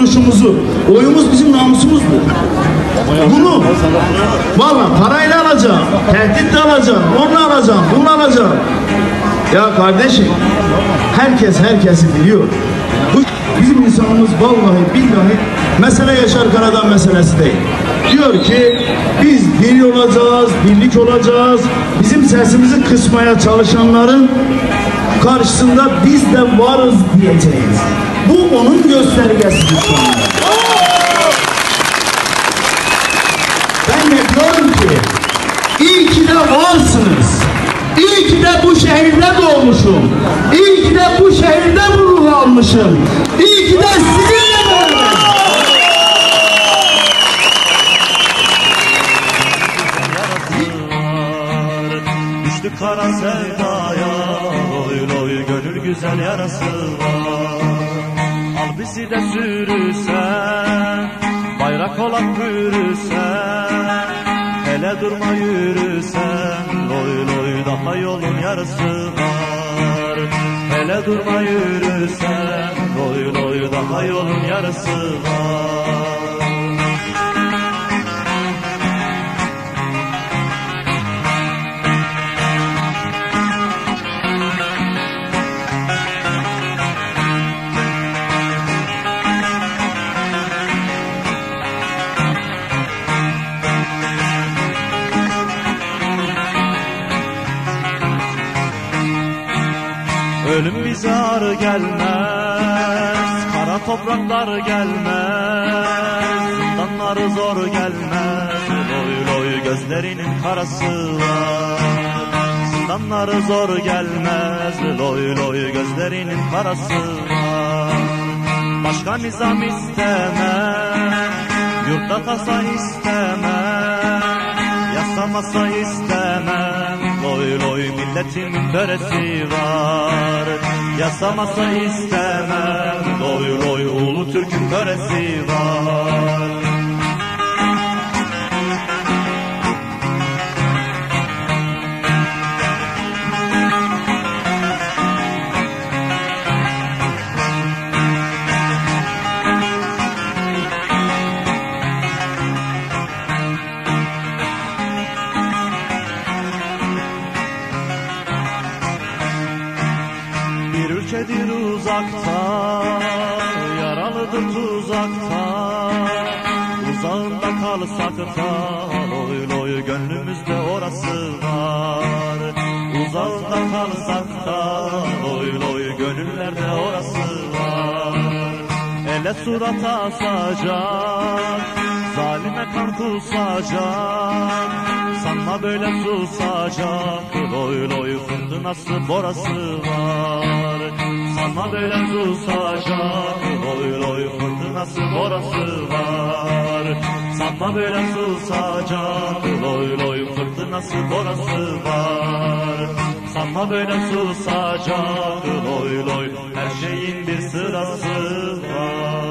duruşumuzu. Oyumuz bizim namusumuzdur. Bunu vallahi parayla alacağım, tehditle alacağım, onu alacağım, bunu alacağım. Ya kardeşim, herkes herkesi biliyor. Bu bizim insanımız vallahi billahi mesele Yaşar Karadağ meselesi değil. Diyor ki biz bir olacağız, birlik olacağız. Bizim sesimizi kısmaya çalışanların karşısında biz de varız diyeceğiz. Bu onun göstergesidir şu anda. Ben de diyorum ki iyi ki de varsınız. İyi ki de bu şehirde doğmuşum. İyi ki de bu şehirde bu ruhu almışım. İyi ki de sizinle beraber. Düştü kara sevdaya, oy oy gönül güzel yarası var. Al bizi de sürürsen, bayrak olarak bürürsen, hele durma yürürsen, oy oy daha yolun yarısı var. Hele durma yürürsen, oy oy daha yolun yarısı var. Ölüm bize ağır gelmez, kara topraklar gelmez, zindanları zor gelmez, loy loy gözlerinin karası var. Zindanları zor gelmez, loy loy gözlerinin karası var. Başka nizam istemem, yurtta tasa istemem, yasa masa istemem, loy loy milletimin töresi var. Yasa masa istemem, loy loy ulu Türk'ün töresi var. Bir ülkedir uzakta, yaralıdır tuzakta, uzağında kalsak da, loy loy gönlümüzde orası var. Uzağında kalsak da, loy loy gönüllerde orası var. Ele surata asacak, zalime kan kusacak, sanma böyle susacak, loy loy fırtınası borası var. Sanma böyle susacak, loy loy fırtınası borası var. Sanma böyle susacak, loy loy fırtınası borası var. Sanma böyle susacak, loy loy her şeyin bir sırası var.